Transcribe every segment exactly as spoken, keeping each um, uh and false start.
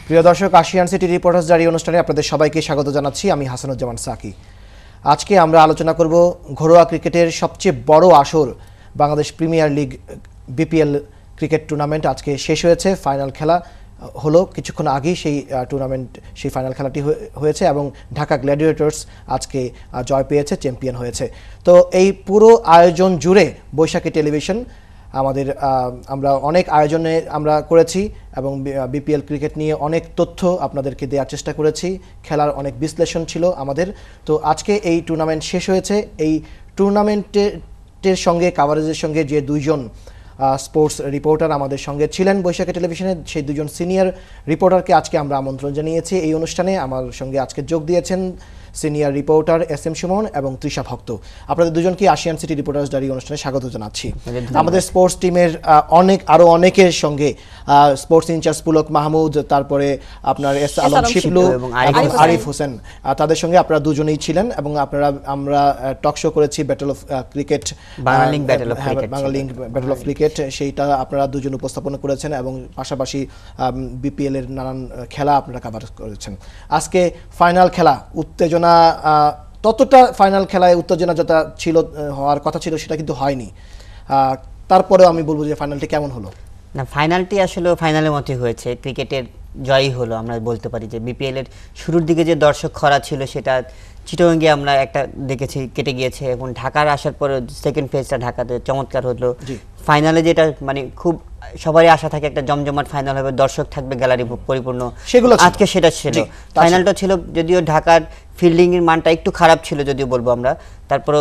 প্রিয় দর্শক, ASEAN city reporters diary অনুষ্ঠানে আপনাদের সবাইকে স্বাগত জানাচ্ছি। আমি হাসানুজ্জামান সাকি। আজকে আমরা আলোচনা করব ঘরোয়া ক্রিকেটের সবচেয়ে বড় আসর Bangladesh premier league BPL cricket tournament আজকে শেষ হয়েছে। ফাইনাল খেলা হলো কিছুক্ষণ আগেই সেই টুর্নামেন্ট সেই ফাইনাল খেলাটি হয়েছে এবং ঢাকা গ্ল্যাডিয়েটর্স আজকে জয় পেয়েছে, চ্যাম্পিয়ন হয়েছে। তো এই পুরো আয়োজন জুড়ে বৈশাখী টেলিভিশন আমাদের আমরা অনেক আয়োজনে আমরা করেছি এবং বিপিএল ক্রিকেট নিয়ে অনেক তথ্য আপনাদেরকে দেওয়ার চেষ্টা করেছি। খেলার অনেক বিশ্লেষণ ছিল আমাদের। তো আজকে এই টুর্নামেন্ট শেষ হয়েছে। এই টুর্নামেন্টের সঙ্গে কাভারেজের সঙ্গে যে দুইজন স্পোর্টস রিপোর্টার আমাদের সঙ্গে ছিলেন বৈশাখী টেলিভিশনে, সেই দুজন সিনিয়র রিপোর্টারকে আজকে আমরা আমন্ত্রণ জানিয়েছি এই অনুষ্ঠানে। আমার সঙ্গে আজকে যোগ দিয়েছেন senior reporter S M Sumon এবং তৃষা ভক্ত। আপনাদের দুজনকে আশিয়ান সিটি রিপোর্টার্স ডায়েরি অনুষ্ঠানে স্বাগত জানাচ্ছি। আমাদের স্পোর্টস টিমের অনেক আরও অনেকের সঙ্গে স্পোর্টস ইনচার্জ পুলক মাহমুদ, তারপরে আপনার এস আলম শিপলু এবং আরিফ হোসেন, তাদের সঙ্গে আপনারা দুজনেই ছিলেন এবং আপনারা আমরা টক শো করেছি battle of cricket, Banglalink battle of cricket, সেইটা আপনারা দুজন উপস্থাপন করেছেন এবং পাশাপাশি বিপিএল এর নানান খেলা আপনারা কভার করেছেন। আজকে ফাইনাল খেলা, উত্তেজনা ততটা ফাইনাল খেলায় উত্তেজনা যেটা ছিল হওয়ার কথা ছিল সেটা কিন্তু হয়নি। তারপরেও আমি বলবো যে ফাইনালটি কেমন হলো? না, ফাইনালটি আসলে ফাইনালের মতোই হয়েছে। ক্রিকেটের জয়ই হলো আমরা বলতে পারি। যে বিপিএল এর শুরুর দিকে যে দর্শক খরা ছিল সেটা চিটাগংয়ে আমরা একটা দেখেছি কেটে গিয়েছে এবং ঢাকার আসার পরে সেকেন্ড ফেজটা ঢাকাতে চমৎকার হলো। ফাইনালে যেটা মানে খুব সবারই আশা থাকে একটা জমজমাট ফাইনাল হবে, দর্শক থাকবে, গ্যালারি পরিপূর্ণ, সেগুলো আজকে সেটা ছিল। ফাইনালটা ছিল যদিও ঢাকার ফিল্ডিং এর মানটা একটু খারাপ ছিল যদিও বলবো আমরা, তারপরে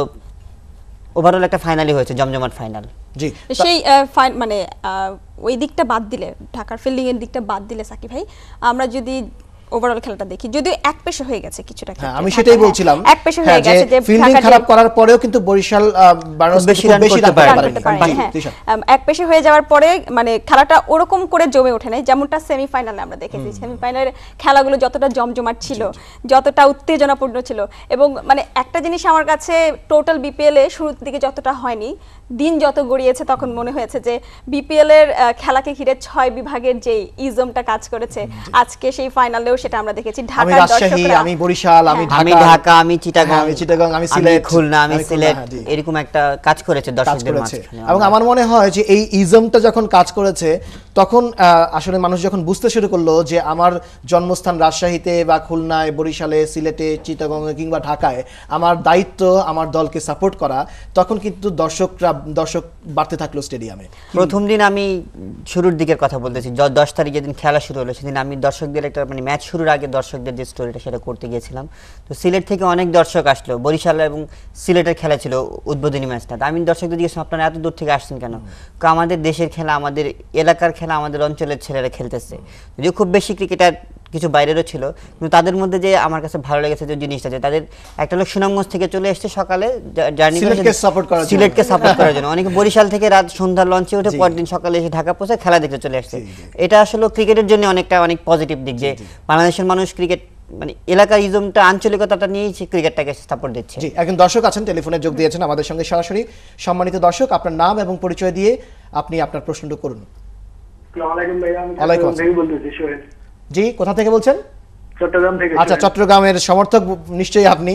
ওভারঅল একটা ফাইনালই হয়েছে, জমজমাট ফাইনাল। জি, সেই মানে ওই দিকটা বাদ দিলে, ঢাকার ফিল্ডিং এর দিকটা বাদ দিলে সাকিব ভাই, আমরা যদি ওভারঅল খেলাটা দেখি, যদিও এক পেশে হয়ে গেছে কিছুটা ক্ষেত্রে। হ্যাঁ, আমি সেটাই বলছিলাম, এক পেশে হয়ে গেছে যে ফিল্ডিং খারাপ করার পরেও কিন্তু বরিশাল বেশি রান করতে পারেনি। এক পেশে হয়ে যাওয়ার পরে মানে খেলাটা ওরকম করে জমে ওঠে নাই যেমনটা সেমিফাইনালে আমরা দেখেছি। সেমিফাইনালের খেলাগুলো যতটা জমজমাট ছিল, যতটা উত্তেজনাপূর্ণ ছিল এবং মানে একটা জিনিস আমার কাছে টোটাল বিপিএল এ শুরুর দিকে যতটা হয়নি, দিন যত গড়িয়েছে তখন মনে হয়েছে যে বিপিএল এর খেলাকে ঘিরে ছয় বিভাগের যে ইজমটা কাজ করেছে, আজকে সেই ফাইনালেও সেটা আমরা দেখেছি। ঢাকার দর্শকরা, আমি বরিশাল, আমি আমি ঢাকা, আমি চিটাগং, আমি চিটাগং, আমি সিলেট, খুলনা, আমি সিলেট, এরকম একটা কাজ করেছে দর্শকদের মাঝখানে। এবং আমার মনে হয় যে এই ইজমটা যখন কাজ করেছে তখন আসলে মানুষ যখন বুঝতে শুরু করলো যে আমার জন্মস্থান রাজশাহীতে বা খুলনায়, বরিশালে, সিলেটে, চিটাগংয়ে কিংবা ঢাকায় আমার দায়িত্ব আমার দলকে সাপোর্ট করা, তখন কিন্তু দর্শকরা দর্শক বাড়তে থাকলো স্টেডিয়ামে। প্রথম দিন আমি শুরুর দিকের কথা বলতেছি, দশ তারিখ যেদিন খেলা শুরু হলো সেদিন আমি দর্শকদের একটা মানে ম্যাচ শুরুর আগে দর্শকদের যে স্টোরিটা সেটা করতে গিয়েছিলাম। তো সিলেট থেকে অনেক দর্শক আসলো, বরিশাল এবং সিলেটের খেলা ছিল উদ্বোধনী ম্যাচটা। আমি দর্শকদের জিজ্ঞেস আপনারা এত দূর থেকে আসছেন কেন? আমাদের দেশের খেলা, আমাদের এলাকার খেলা, আমাদের অঞ্চলের ছেলেরা খেলতেছে। যদিও খুব বেশি ক্রিকেটার কিছু বাইরেরও ছিল, কিন্তু তাদের মধ্যে যে আমার কাছে ভালো লেগেছে যে জিনিসটা, যে তাদের একটা লোক সুনামগঞ্জ থেকে চলে এসেছে সকালে জার্নি করে সিলেটকে সাপোর্ট করার জন্য, অনেকে বরিশাল থেকে রাত সন্ধ্যা লঞ্চে উঠে পরদিন সকালে এসে ঢাকা পৌঁছে খেলা দেখতে চলে আসছে। এটা আসলে ক্রিকেটের জন্য অনেকটা অনেক পজিটিভ দিক যে বাংলাদেশের মানুষ ক্রিকেট মানে এলাকার ইজমটা, আঞ্চলিকতাটা নিয়েই ক্রিকেটটাকে সাপোর্ট দিচ্ছে। জি, একজন দর্শক আছেন টেলিফোনে যোগ দিয়েছেন আমাদের সঙ্গে সরাসরি। সম্মানিত দর্শক, আপনার নাম এবং পরিচয় দিয়ে আপনি আপনার প্রশ্নটা করুন। আসসালামু আলাইকুম ভাই, আমি চট্টগ্রাম থেকে বলতেছি সোহেল। জি, কোথা থেকে বলছেন? চট্টগ্রাম থেকে। আচ্ছা, চট্টগ্রামের সমর্থক নিশ্চয়ই আপনি।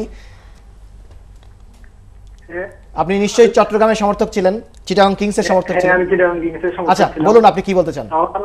আপনি নিশ্চয়ই চট্টগ্রামের সমর্থক ছিলেন, চিটাগং কিংস এর সমর্থক ছিলেন। আমি চিটাগং কিংস এর সমর্থক আচ্ছা, বলুন আপনি কি বলতে চান?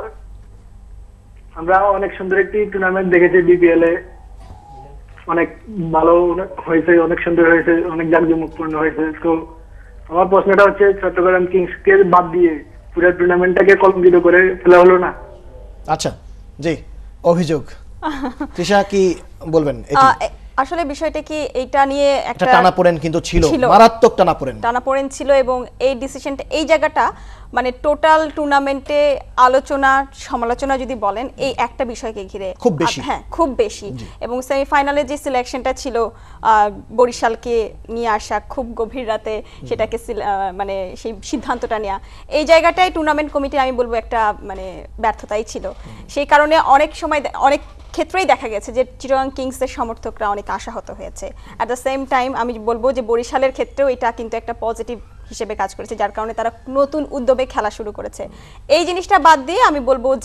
আমরা অনেক সুন্দর একটি টুর্নামেন্ট দেখেছি বিপিএল এ, অনেক ভালো হয়েছে, অনেক সুন্দর হয়েছে, অনেক জাঁকজমকপূর্ণ হয়েছে। তো আমার প্রশ্নটা হচ্ছে, চট্টগ্রাম কিংস কে বাদ দিয়ে পুরো টুর্নামেন্টটাকে কলঙ্কিত করে ফেলা হলো না? আচ্ছা, জি, অভিযোগ তৃষা কি বলবেন? আসলে বিষয়টা কি, এইটা নিয়ে একটা টানাপোড়েন কিন্তু ছিল, মারাত্মক টানাপোড়েন টানাপোড়েন ছিল এবং এই ডিসিশনটা, এই জায়গাটা মানে টোটাল টুর্নামেন্টে আলোচনা সমালোচনা যদি বলেন এই একটা বিষয়কে ঘিরে খুব বেশি, হ্যাঁ খুব বেশি। এবং সেমিফাইনালে যে সিলেকশনটা ছিল বরিশালকে নিয়ে আসা খুব গভীর রাতে, সেটাকে মানে সেই সিদ্ধান্তটা নেওয়া, এই জায়গাটাই টুর্নামেন্ট কমিটি আমি বলবো একটা মানে ব্যর্থতাই ছিল। সেই কারণে অনেক সময় অনেক ক্ষেত্রেই দেখা গেছে যে চিটাগং কিংসের সমর্থকরা অনেক আশাহত হয়েছে। অ্যাট দ্য সেম টাইম আমি বলবো যে বরিশালের ক্ষেত্রেও এটা কিন্তু একটা পজিটিভ হিসেবে কাজ করেছে, যার কারণে তারা নতুন উদ্যোগে খেলা শুরু করেছে। এই জিনিসটা বাদ দিয়ে আমি বলবো যে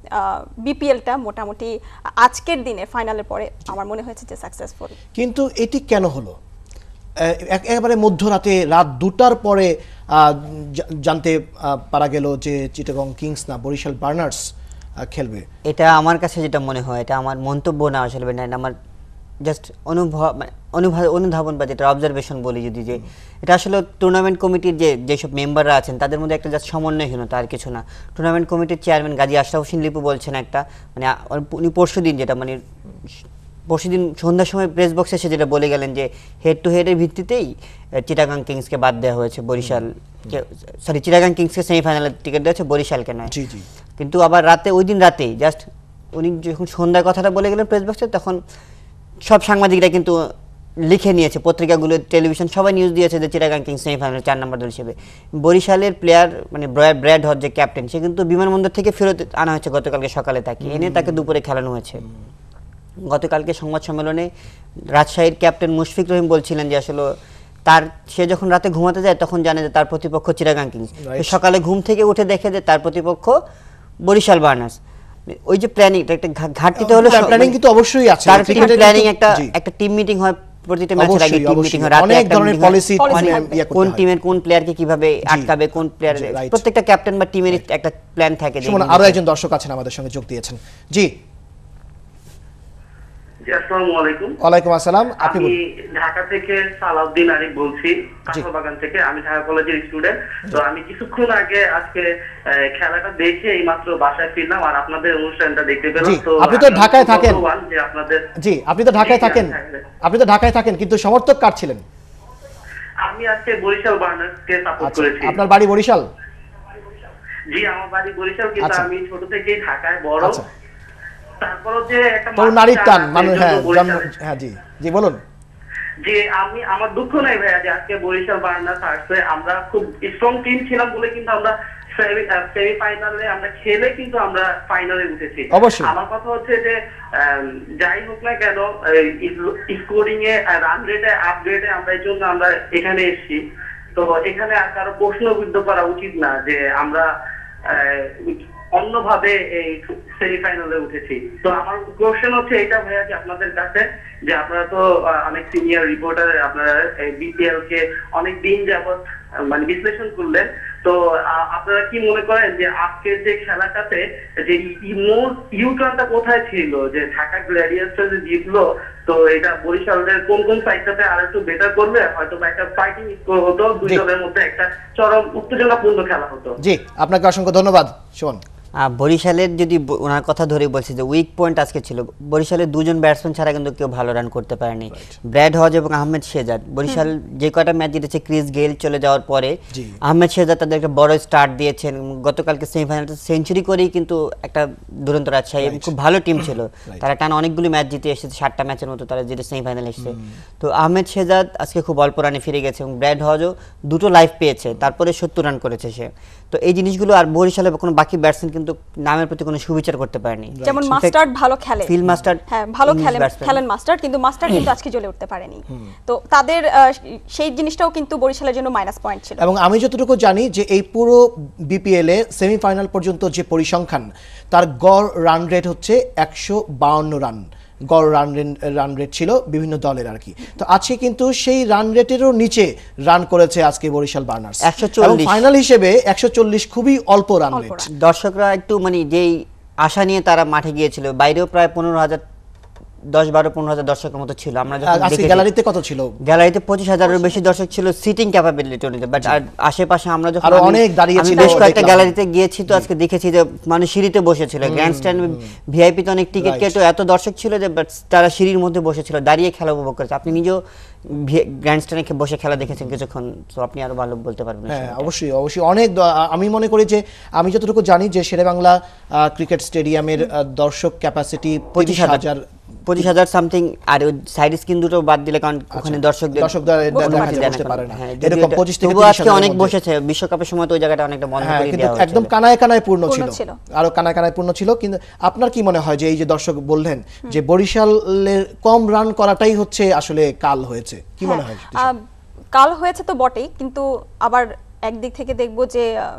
বিপিএলটা মোটামুটি আজকের দিনে ফাইনালের পরে আমার মনে হয়েছে যে সাকসেসফুল। কিন্তু এটি কেন হলো? এক- একেবারে মধ্যরাতে রাত দুটার পরে আহ, জা- জানতে আহ, পারা গেল যে চিটাগং কিংস না বরিশাল বার্নার্স আহ, খেলবে। এটা আমার কাছে যেটা মনে হয়, এটা আমার মন্তব্য না আসলে, না আমার জাস্ট অনুভব মানে অনুভব অনুধাবন বা যেটা অবজারভেশন বলি যদি, যে এটা আসলে টুর্নামেন্ট কমিটির যে যেসব মেম্বাররা আছেন তাদের মধ্যে একটা জাস্ট সমন্বয়হীনতা, আর কিছু না। টুর্নামেন্ট কমিটির চেয়ারম্যান গাজী আশরাফ হোসেন লিপু বলছেন একটা, মানে আ- উনি পরশু দিন যেটা মানে পরশু দিন সন্ধ্যার সময় প্রেস বক্সে এসে যেটা বলে গেলেন যে হেড টু হেডের ভিত্তিতেই আহ, চিটাগাং কিংসকে বাদ দেওয়া হয়েছে, বরিশাল সরি চিটাগাং কিংসকে সেমিফাইনালের টিকিট দেওয়া হয়েছে, বরিশালকে নয়। জি জি কিন্তু আবার রাতে ওই দিন রাতেই জাস্ট উনি যখন সন্ধ্যার কথাটা বলে গেলেন প্রেস বক্সে, তখন সব সাংবাদিকরা কিন্তু লিখে নিয়েছে, পত্রিকাগুলো টেলিভিশন সবাই নিউজ দিয়েছে যে চিটাগাং কিংস সেমিফাইনাল চার নম্বর দল হিসেবে। বরিশালের প্লেয়ার মানে ব্রা- ব্র্যাড হজ যে ক্যাপ্টেন, সে কিন্তু বিমানবন্দর থেকে ফেরত আনা হয়েছে গতকালকে সকালে, তাকে এনে তাকে দুপুরে খেলানো হয়েছে। গতকালকে সংবাদ সম্মেলনে রাজশাহীর ক্যাপ্টেন মুশফিক রহিম বলছিলেন যে আসলে তার সে যখন রাতে ঘুমাতে যায় তখন জানে যে তার প্রতিপক্ষ চিটাগাং কিংস, Right. সকালে ঘুম থেকে উঠে দেখে যে তার প্রতিপক্ষ বরিশাল বার্নার্স। ওই যে প্ল্যানিং একটা ঘা- ঘাটতিটা হলো সব- প্ল্যানিং কিন্তু অবশ্যই আছে তার টিম ক্রিকেটের প্ল্যানিং কিন্তু- একটা জি। একটা টিম মিটিং হয় প্রতিটা ম্যাচের আগে, অবশ্যই, টিম অবশ্যই। মিটিং হয়, রাতে অনেক একটা ধরনের meeting হয়। policy Policy মানে থাকবে। ইয়ে করতে কোন হয়। টিমের কোন প্লেয়ারকে কিভাবে আটকাবে, কোন প্লেয়ার, জি, right. প্রত্যেকটা ক্যাপ্টেন বা টিমের একটা প্ল্যান থাকে যে সুমন, এই আরো জিনিসটা- একজন দর্শক আছেন আমাদের সঙ্গে যোগ দিয়েছেন। জি জি, আসসালামু আলাইকুম। ওয়ালাইকুম আসসালাম, আপনি আমি বলুন। ঢাকা থেকে সালাউদ্দিন আরিফ বলছি, কাঁঠালবাগান থেকে। আমি ঢাকা কলেজের স্টুডেন্ট। তো আমি কিছুক্ষণ আগে আজকে আহ, খেলাটা দেখে এই মাত্র বাসায় ফিরলাম আর আপনাদের অনুষ্ঠানটা দেখতে পেলাম। জি, তো আপনি তো আমি ঢাকায় থাকেন। গর্ববান যে আপনাদের জি আপনি তো ঢাকায় জি, জি, থাকেন, আমি ঢাকায়। আপনি তো ঢাকায় থাকেন কিন্তু সমর্থক কার ছিলেন? আমি আজকে বরিশাল বার্নার্সকে সাপোর্ট আচ্ছা, করেছি। আপনার বাড়ি বরিশাল? জি, আমার বাড়ি বরিশাল, কিন্তু আচ্ছা। আমি ছোট থেকেই ঢাকায় বড়। আচ্ছা। তারপরও যে একটা তোর মানুষ নারীর টান আছে, মানুষ, এই হ্যাঁ জন্য জন্ম, বরিশালে- হ্যাঁ জি জি বলুন। যে আমি আমার দুঃখ নাই ভাইয়া যে আজকে বরিশাল বার্নার্স আসছে। আমরা খুব স্ট্রং টিম ছিলাম বলে কিন্তু আমরা সেমিফাইনালে আমরা খেলে কিন্তু আমরা ফাইনালে উঠেছি। অবশ্যই। আমার কথা হচ্ছে যে আম, যাই হোক না কেন স্কোরিং এ রান রেটে আপগ্রেডে আমরা এই জন্য আমরা এখানে এসেছি। তো এখানে আর কারো প্রশ্নবিদ্ধ করা উচিত না যে আমরা আহ, অন্যভাবে এই সেমিফাইনালে উঠেছি। তো আমার কোশ্চেন হচ্ছে এটা ভাইয়া যে আপনাদের কাছে, যে আপনারা তো আহ, অনেক সিনিয়র রিপোর্টার, আপনারা বিপিএল কে অনেক দিন যাবত আহ, মানে বিশ্লেষণ করলেন। তো আহ, আপনারা কি মনে করেন যে আজকের যে খেলাটাতে যে ইউটার্নটা কোথায় ছিল, যে ঢাকা গ্ল্যাডিয়ার্সটা যে জিতলো, তো এটা বরিশালের কোন কোন সাইডটাতে আর একটু বেটার করলে হয়তো বা একটা ফাইটিং স্কোর হতো, দুই জি। দলের মধ্যে একটা চরম উত্তেজনাপূর্ণ খেলা হতো। জি আপনাকে অসংখ্য ধন্যবাদ সুমন। আহ, বরিশালের যদি ব- ওনার কথা ধরে বলছি যে উইক পয়েন্ট আজকে ছিল, বরিশালের দুজন ব্যাটসম্যান ছাড়া কিন্তু কেউ ভালো রান করতে পারেনি, ব্র্যাড হজ এবং আহমেদ শেহজাদ। বরিশাল যে কয়টা ম্যাচ জিতেছে ক্রিস গেইল চলে যাওয়ার পরে, জি। আহমেদ শেহজাদ তাদের একটা বড় স্টার্ট দিয়েছেন। গতকালকে সেমিফাইনালে সেঞ্চুরি করেই কিন্তু একটা দুরন্ত রাজশাহী এবং খুব ভালো টিম ছিল, তারা টানা অনেকগুলো ম্যাচ জিতে এসেছে, সাতটা ম্যাচের মতো তারা জিতে সেমিফাইনালে এসেছে। তো আহমেদ শেহজাদ আজকে খুব অল্প রানে ফিরে গেছে এবং ব্র্যাড হজও দুটো লাইফ পেয়েছে, তারপরে সত্তর রান করেছে সে। তো এই জিনিসগুলো আর বরিশালে কোনো বাকি ব্যাটসম্যান কিন্তু নামের প্রতি কোনো সুবিচার করতে পারেনি। যেমন In fact, মাস্টার্ড ভালো খেলে, ফিল মাস্টার্ড হ্যাঁ ভালো English খেলেন batsman। খেলেন মাস্টার, কিন্তু মাস্টার কিন্তু আজকে জ্বলে উঠতে পারেনি। তো তাদের আহ, সেই জিনিসটাও কিন্তু বরিশালের জন্য মাইনাস পয়েন্ট ছিল। এবং আমি যতটুকু জানি যে এই পুরো বিপিএল এ সেমিফাইনাল পর্যন্ত যে পরিসংখ্যান, তার গড় রান রেট হচ্ছে একশো বাউন্ন রান গড় রান রান রেট ছিল বিভিন্ন দলের আর কি। তো আজকে কিন্তু সেই রান রেটেরও নিচে রান করেছে আজকে বরিশাল বার্নার্স, একশো চল্লিশ। ফাইনাল হিসেবে একশো চল্লিশ খুবই অল্প রান অল্প রেট। run। দর্শকরা একটু মানে যেই আশা নিয়ে তারা মাঠে গিয়েছিল, বাইরেও প্রায় পনেরো হাজার দশ বারো পনেরো হাজার দর্শকের মতো ছিল। আমরা যখন আজকে দেখেছি গ্যালারিতে কত ছিল? গ্যালারিতে পঁচিশ হাজারের বেশি দর্শক ছিল সিটিং ক্যাপাবিলিটি অনুযায়ী, বাট আর আশেপাশে আমরা যখন আরো আমি- অনেক দাঁড়িয়ে আমি ছিল, বেশ কয়েকটা দেখলাম। গ্যালারিতে গিয়েছি, তো আজকে দেখেছি যে মানুষ সিঁড়িতে বসেছিল, গ্র্যান্ড স্ট্যান্ড ভিআইপি তে অনেক টিকিট Right. কেটে এত দর্শক ছিল যে but তারা সিঁড়ির মধ্যে বসেছিল, দাঁড়িয়ে খেলা উপভোগ করেছে। আপনি নিজেও গ্র্যান্ড স্ট্যান্ডে বসে খেলা দেখেছেন কিছুক্ষণ, তো আপনি আরো ভালো বলতে পারবেন। হ্যাঁ অবশ্যই অবশ্যই অনেক দ- আমি মনে করি যে আমি যতটুকু জানি যে শেরেবাংলা আহ, ক্রিকেট স্টেডিয়ামের আহ, দর্শক ক্যাপাসিটি পঁচিশ হাজার পঁচিশ হাজার সামথিং, আর ওই সাইড স্ক্রিন দুটো বাদ দিলে, কারণ ওখানে দর্শকদের দর্শকদের দেখা অনুমতি যায়, দেয় না বসতে এখন। পারে না। হ্যাঁ, এরকম যদিও এটা- পঁচিশ থেকে তবুও তিরিশ আজকে হাজারের অনেক মধ্যে। বসেছে, বিশ্বকাপের সময় তো ওই জায়গাটা অনেকটা বন্ধ হ্যাঁ করে কিন্তু দেওয়া হয়েছিল। একদম কানায় কানায় পূর্ণ পূর্ণ ছিল, ছিল। আরো কানায় কানায় পূর্ণ ছিল। কিন্তু আপনার কি মনে হয় যে এই যে দর্শক বললেন যে বরিশালের কম রান করাটাই হচ্ছে আসলে কাল হয়েছে, কি মনে হয়? হ্যাঁ, আহ, কাল হয়েছে তো বটেই, কিন্তু আবার একদিক থেকে দেখবো যে আহ,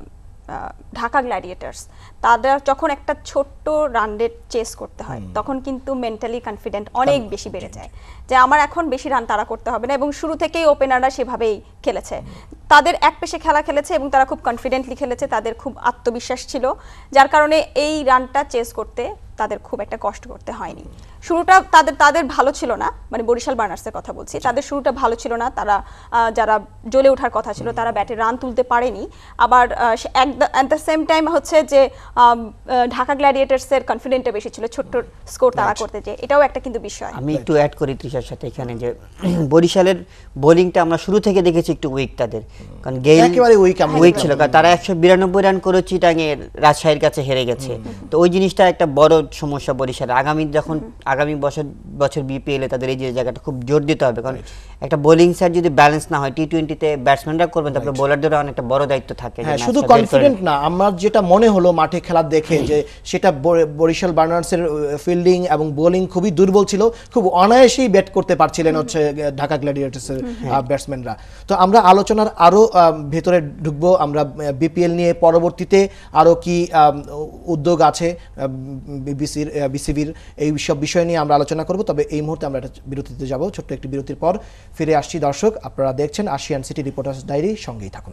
ঢাকা গ্ল্যাডিয়েটার্স, তাদের যখন একটা ছোট্ট রান রেট চেস করতে হয় তখন কিন্তু মেন্টালি কনফিডেন্ট অনেক বেশি বেড়ে যায় যে আমার এখন বেশি রান তাড়া করতে হবে না, এবং শুরু থেকেই ওপেনাররা সেভাবেই খেলেছে। তাদের এক পেশে খেলা খেলেছে এবং তারা খুব কনফিডেন্টলি খেলেছে, তাদের খুব আত্মবিশ্বাস ছিল, যার কারণে এই রানটা চেস করতে তাদের খুব একটা কষ্ট করতে হয়নি। শুরুটা তাদের তাদের ভালো ছিল না, মানে বরিশাল বার্নার্সের কথা বলছি, তাদের শুরুটা ভালো ছিল না, তারা যারা জ্বলে ওঠার কথা ছিল তারা ব্যাটে রান তুলতে পারেনি। আবার অ্যাট দ্য সেম টাইম হচ্ছে যে ঢাকা গ্ল্যাডিয়েটার্সের কনফিডেন্টটা বেশি ছিল ছোট্ট স্কোর তারা করতে, যে এটাও একটা কিন্তু বিষয়। আমি একটু অ্যাড করি তৃষার সাথে এখানে, যে বরিশালের বোলিংটা আমরা শুরু থেকে দেখেছি একটু উইক তাদের, কারণ গেইল একেবারে উইক উইক ছিল, কারণ তারা একশো বিরানব্বই রান করে চিটাঙে রাজশাহীর কাছে হেরে গেছে। তো ওই জিনিসটা একটা বড় সমস্যা বরিশালে। আগামী যখন আগামী বছর বছর বিপিএল এ তাদের এই যে জায়গাটা খুব জোর দিতে হবে, কারণ একটা বোলিং সাইড যদি ব্যালেন্স না হয়, টি টোয়েন্টিতে ব্যাটসম্যানরা করবেন, তারপরে বোলারদেরও অনেকটা বড় দায়িত্ব থাকে। হ্যাঁ, শুধু কনফিডেন্ট না, আমার যেটা মনে হলো মাঠে খেলা দেখে যে সেটা বরিশাল বার্নার্সের ফিল্ডিং এবং বোলিং খুবই দুর্বল ছিল, খুব অনায়াসেই ব্যাট করতে পারছিলেন হচ্ছে ঢাকা গ্ল্যাডিয়েটার্সের ব্যাটসম্যানরা। তো আমরা আলোচনার আরো ভেতরে ঢুকবো, আমরা বিপিএল নিয়ে পরবর্তীতে আরো কি উদ্যোগ আছে বিসির বিসিবির এই সব বিষয় নিয়ে আমরা আলোচনা করব। তবে এই মুহূর্তে আমরা একটা বিরতিতে যাব, ছোট্ট একটি বিরতির পর ফিরে আসছি। দর্শক, আপনারা দেখছেন আশিয়ান সিটি রিপোর্টার্স ডায়েরি, সঙ্গেই থাকুন।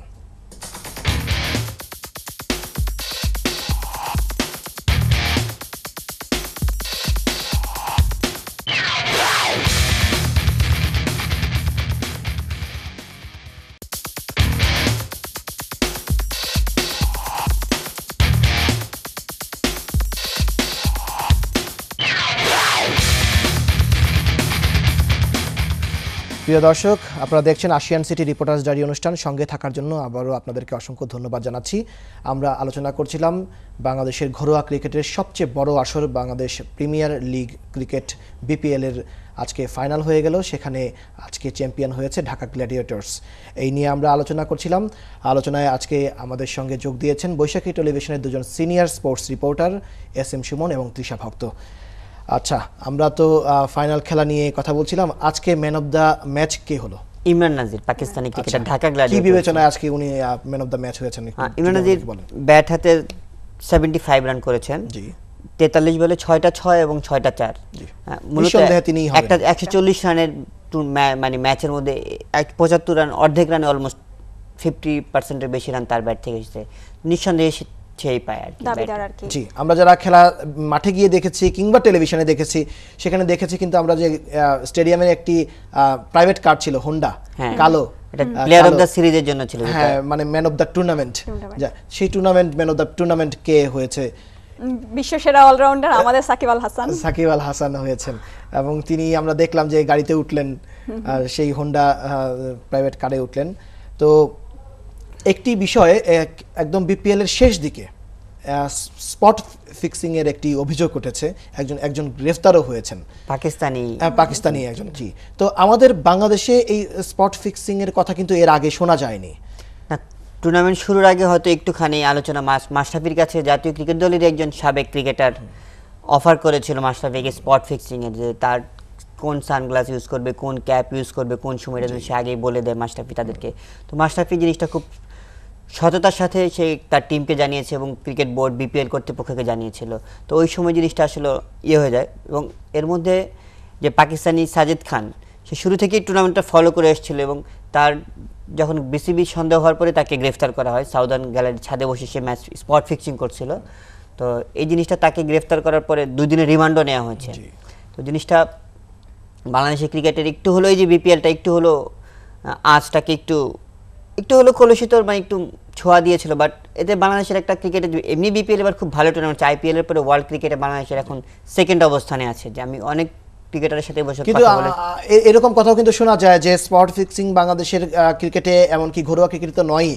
প্রিয় দর্শক, আপনারা দেখছেন আশিয়ান সিটি রিপোর্টার্স ডায়েরি অনুষ্ঠান, সঙ্গে থাকার জন্য আবারও আপনাদেরকে অসংখ্য ধন্যবাদ জানাচ্ছি। আমরা আলোচনা করছিলাম বাংলাদেশের ঘরোয়া ক্রিকেটের সবচেয়ে বড় আসর Bangladesh premier league cricket BPL এর আজকে ফাইনাল হয়ে গেল, সেখানে আজকে চ্যাম্পিয়ন হয়েছে ঢাকা গ্ল্যাডিয়েটার্স। এই নিয়ে আমরা আলোচনা করছিলাম। আলোচনায় আজকে আমাদের সঙ্গে যোগ দিয়েছেন বৈশাখী টেলিভিশনের দুজন senior sports reporter S M Sumon এবং তৃষা ভক্ত। আচ্ছা, আমরা তো ফাইনাল খেলা নিয়ে কথা বলছিলাম। আজকে ম্যান অফ দ্য ম্যাচ কে হলো? ইমরান নাজির, পাকিস্তানি ক্রিকেটার, ঢাকা গ্ল্যাডিয়েটার্স। কি বিবেচনায় আজকে উনি ম্যান অফ দ্য ম্যাচ হয়েছেন? ইমরান নাজির ব্যাট হাতে পঁচাত্তর রান করেছেন, জি, তেতাল্লিশ বলে ছয়টা ছয় এবং ছয়টা চার। মূলত একটা একশো চল্লিশ রানের মানে ম্যাচের মধ্যে পঁচাত্তর রান, অর্ধেক রানে অলমোস্ট ফিফটি পার্সেন্টের বেশি রান তার ব্যাট থেকে এসেছে, নিঃসন্দেহে সেই পায় আর কি। জি, আমরা যারা খেলা মাঠে গিয়ে দেখেছি কিংবা টেলিভিশনে দেখেছি, সেখানে দেখেছি কিন্তু আমরা যে স্টেডিয়ামের একটি প্রাইভেট কার ছিল হোন্ডা, কালো, এটা প্লেয়ার অফ দ্য সিরিজের জন্য ছিল, হ্যাঁ, মানে ম্যান অফ দ্য টুর্নামেন্ট। সেই tournament man of the tournament কে হয়েছে? বিশ্বসেরা অলরাউন্ডার আমাদের সাকিব আল হাসান। সাকিব আল হাসান হয়েছেন, এবং তিনি আমরা দেখলাম যে গাড়িতে উঠলেন, সেই হোন্ডা প্রাইভেট কারে উঠলেন। তো একটি বিষয়ে একদম বিপিএল এর শেষ দিকে স্পট ফিক্সিং এর একটি অভিযোগ উঠেছে, একজন একজন গ্রেফতারও হয়েছেন, পাকিস্তানি পাকিস্তানি একজন। জি, তো আমাদের বাংলাদেশে এই স্পট ফিক্সিং এর কথা কিন্তু এর আগে শোনা যায়নি। টুর্নামেন্ট শুরুর আগে হয়তো একটুখানি আলোচনা, মাশরাফির কাছে জাতীয় ক্রিকেট দলের একজন সাবেক ক্রিকেটার অফার করেছিল মাশরাফিকে স্পট ফিক্সিং এর, যে তার কোন সানগ্লাস ইউজ করবে, কোন ক্যাপ ইউজ করবে, কোন সময়টা সে আগেই বলে দেয় মাশরাফি তাদেরকে। তো মাশরাফি জিনিসটা খুব সততার সাথে সে তার টিমকে জানিয়েছে এবং ক্রিকেট বোর্ড বিপিএল কর্তৃপক্ষকে জানিয়েছিল। তো ওই সময় জিনিসটা আসলে ইয়ে হয়ে যায়, এবং এর মধ্যে যে পাকিস্তানি সাজিদ খান, সে শুরু থেকেই টুর্নামেন্টটা ফলো করে এসেছিল, এবং তার যখন বিসিবি সন্দেহ হওয়ার পরে তাকে গ্রেফতার করা হয়। সাউদার্ন গ্যালারির ছাদে বসে সে ম্যাচ স্পট ফিক্সিং করছিল। তো এই জিনিসটা তাকে গ্রেফতার করার পরে দুই দিনের রিমান্ডও নেওয়া হয়েছে। তো জিনিসটা বাংলাদেশের ক্রিকেটের একটু হলো এই যে বিপিএলটা একটু হলো আঁচটাকে একটু একটু হলো কলুষিত মানে একটু ছোঁয়া দিয়েছিল, বাট এতে বাংলাদেশের একটা ক্রিকেটে এমনি বিপিএল এবার খুব ভালো টুর্নামেন্ট, আইপিএল এর পরে ওয়ার্ল্ড ক্রিকেটে বাংলাদেশের এখন সেকেন্ড অবস্থানে আছে। যে আমি অনেক ক্রিকেটারের সাথে বসে কিন্তু এরকম কথাও কিন্তু শোনা যায় যে স্পট ফিক্সিং বাংলাদেশের ক্রিকেটে, এমনকি ঘরোয়া ক্রিকেটে তো নয়,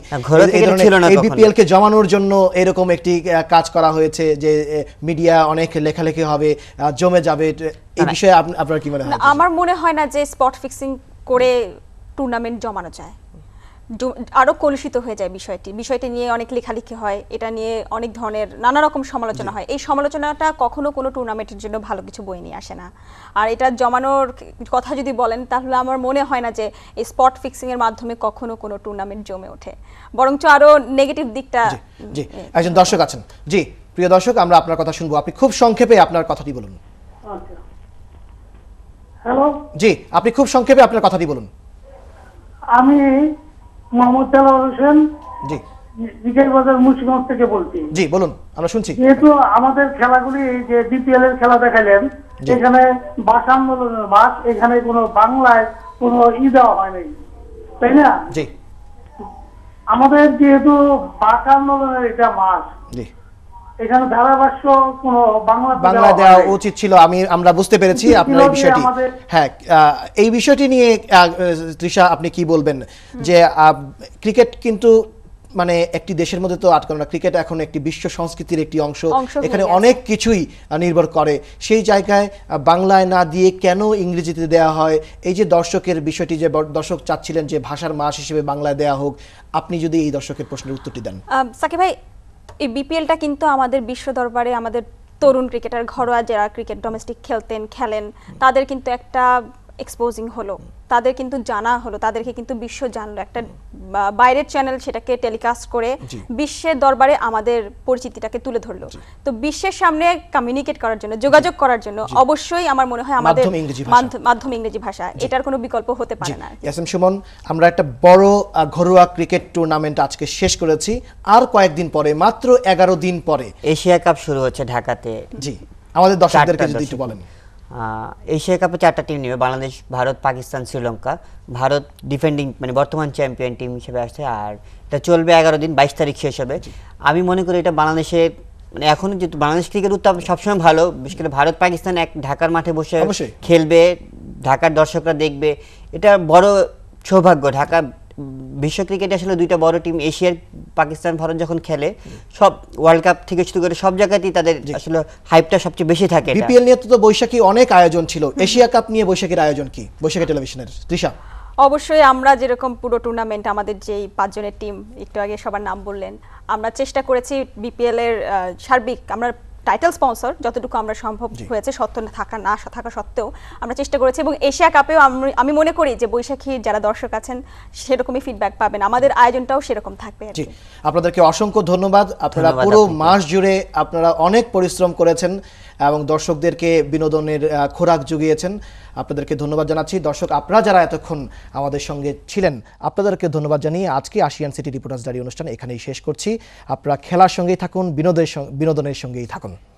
এই বিপিএল কে জমানোর জন্য এরকম একটি কাজ করা হয়েছে, যে মিডিয়া অনেক লেখালেখি হবে, জমে যাবে। এই বিষয়ে আপনার কি মনে হয়? আমার মনে হয় না যে স্পট ফিক্সিং করে টুর্নামেন্ট জমানো যায়। ডু- আরো কলুষিত হয়ে যায় বিষয়টি বিষয়টি নিয়ে অনেক লেখালেখি হয়, এটা নিয়ে অনেক ধরনের নানা রকম সমালোচনা হয়। এই সমালোচনাটা কখনো কোনো টুর্নামেন্টের জন্য ভালো কিছু বয়ে নিয়ে আসে না। আর এটা জমানোর কথা যদি বলেন তাহলে আমার মনে হয় না যে এই স্পট ফিক্সিং এর মাধ্যমে কখনো কোনো টুর্নামেন্ট জমে ওঠে, বরঞ্চ আরো নেগেটিভ দিকটা। জি জি একজন দর্শক আছেন। জি প্রিয় দর্শক, আমরা আপনার কথা শুনবো, আপনি খুব সংক্ষেপে আপনার কথাটি বলুন। আচ্ছা, হ্যালো, জি আপনি খুব সংক্ষেপে আপনার কথাটি বলুন। আমি মোহাম্মদ দেলোয়ার হোসেন জি বিকেল বাজার মুন্সিগঞ্জ থেকে বলছি। জি বলুন, আমরা শুনছি। যেহেতু আমাদের খেলাগুলি এই যে বিপিএল এর খেলা দেখালেন, জি। এখানে ভাষা আন্দোলনের মাস, এখানে কোনো বাংলায় কোনো ই দেওয়া হয় নাই, তাই না? জি আমাদের যেহেতু ভাষা আন্দোলনের এটা মাস, জি এখানে ধারাভাষ্য কোনো বাংলা বাংলা দেওয়া উচিত ছিল, আমি আমরা বুঝতে পেরেছি উচিত আপনার এই ছিল যে বিষয়টি। আমাদের- হ্যাঁ আহ, এই বিষয়টি নিয়ে আহ, তৃষা আপনি কি বলবেন যে আহ, ক্রিকেট কিন্তু মানে একটি দেশের মধ্যে তো আটকানো না, ক্রিকেট এখন একটি বিশ্ব সংস্কৃতির একটি অংশ, অংশ হয়ে এখানে গেছে। অনেক কিছুই আহ, নির্ভর করে। সেই জায়গায় আহ, বাংলায় না দিয়ে কেন ইংরেজিতে দেওয়া হয়? এই যে দর্শকের বিষয়টি, যে ব- দর্শক চাচ্ছিলেন যে ভাষার মাস হিসেবে বাংলায় দেওয়া হোক, আপনি যদি এই দর্শকের প্রশ্নের উত্তরটি দেন। আহ, সাকিব ভাই, এই বিপিএলটা কিন্তু আমাদের বিশ্ব দরবারে আমাদের তরুণ ক্রিকেটার, ঘরোয়া যারা ক্রিকেট ডোমেস্টিক খেলতেন খেলেন তাদের কিন্তু একটা এক্সপোজিং হলো, তাদের কিন্তু জানা হলো, তাদেরকে কিন্তু বিশ্ব জানলো, একটা বা- বাইরের চ্যানেল সেটাকে টেলিকাস্ট করে জি। বিশ্বের দরবারে আমাদের পরিচিতিটাকে তুলে ধরলো। তো বিশ্বের সামনে কমিউনিকেট করার জন্য, যোগাযোগ করার জন্য অবশ্যই আমার মনে হয় আমাদের মাধ্যম ইংরেজি ভাষা। মাধ্য- মাধ্যম ইংরেজি ভাষা, এটার কোনো বিকল্প হতে জি পারে না। ইয়াসিন সুমন, আমরা একটা বড় আহ, ঘরোয়া ক্রিকেট টুর্নামেন্ট আজকে শেষ করেছি। আর কয়েকদিন পরে, মাত্র এগারো দিন পরে এশিয়া কাপ শুরু হচ্ছে ঢাকাতে। জি আমাদের দর্শকদেরকে চারটা যদি একটু দর্শক। বলেন। আহ, এশিয়া কাপে চারটা টিম নেবে, বাংলাদেশ, ভারত, পাকিস্তান, শ্রীলঙ্কা। ভারত ডিফেন্ডিং মানে বর্তমান চ্যাম্পিয়ন টিম হিসেবে আসছে, আর এটা চলবে এগারো দিন, বাইশ তারিখ শেষ হবে। আমি মনে করি এটা বাংলাদেশের মানে এখন যেহেতু বাংলাদেশ ক্রিকেট উত্তাপ সবসময় ভালো, বিশেষ করে ভারত পাকিস্তান এক ঢাকার মাঠে বসে অবশ্যই। খেলবে, ঢাকার দর্শকরা দেখবে, এটা বড় সৌভাগ্য। ঢাকা বিশ্ব ক্রিকেটে আসলে দুইটা বড় টিম, এশিয়ার পাকিস্তান ভারত যখন খেলে, সব ওয়ার্ল্ড কাপ থেকে শুরু করে সব জায়গাতেই তাদের আসলে হাইপটা সবচেয়ে বেশি থাকে। এটা বিপিএল নিয়ে তো বৈশাখী অনেক আয়োজন ছিল, এশিয়া কাপ নিয়ে বৈশাখীর আয়োজন কি বৈশাখী টেলিভিশনের? তৃষা। অবশ্যই আমরা যেরকম পুরো টুর্নামেন্ট আমাদের যেই পাঁচজনের টিম, একটু আগে সবার নাম বললেন, আমরা চেষ্টা করেছি বিপিএল এর আহ, সার্বিক আমরা টাইটেল স্পন্সর যতটুকু আমরা সম্ভব হয়েছে, সত্য থাকা না থাকা সত্ত্বেও আমরা চেষ্টা করেছি। এবং এশিয়া কাপেও আমি আমি মনে করি যে বৈশাখীর যারা দর্শক আছেন সেরকমই ফিডব্যাক পাবেন, আমাদের আয়োজনটাও সেরকম থাকবে আর জি কি। আপনাদেরকে অসংখ্য ধন্যবাদ। আপনারা ধন্যবাদ পুরো আপনাকে। মাস জুড়ে আপনারা অনেক পরিশ্রম করেছেন এবং দর্শকদেরকে বিনোদনের আহ, খোরাক জুগিয়েছেন। আপনাদেরকে ধন্যবাদ জানাচ্ছি। দর্শক আপনারা যারা এতক্ষণ আমাদের সঙ্গে ছিলেন, আপনাদেরকে ধন্যবাদ জানিয়ে আজকে আশিয়ান সিটি রিপোর্টার্স ডায়েরি অনুষ্ঠান এখানেই শেষ করছি। আপনারা খেলার সঙ্গেই থাকুন, বিনোদের সঙ্গে- বিনোদনের সঙ্গেই থাকুন।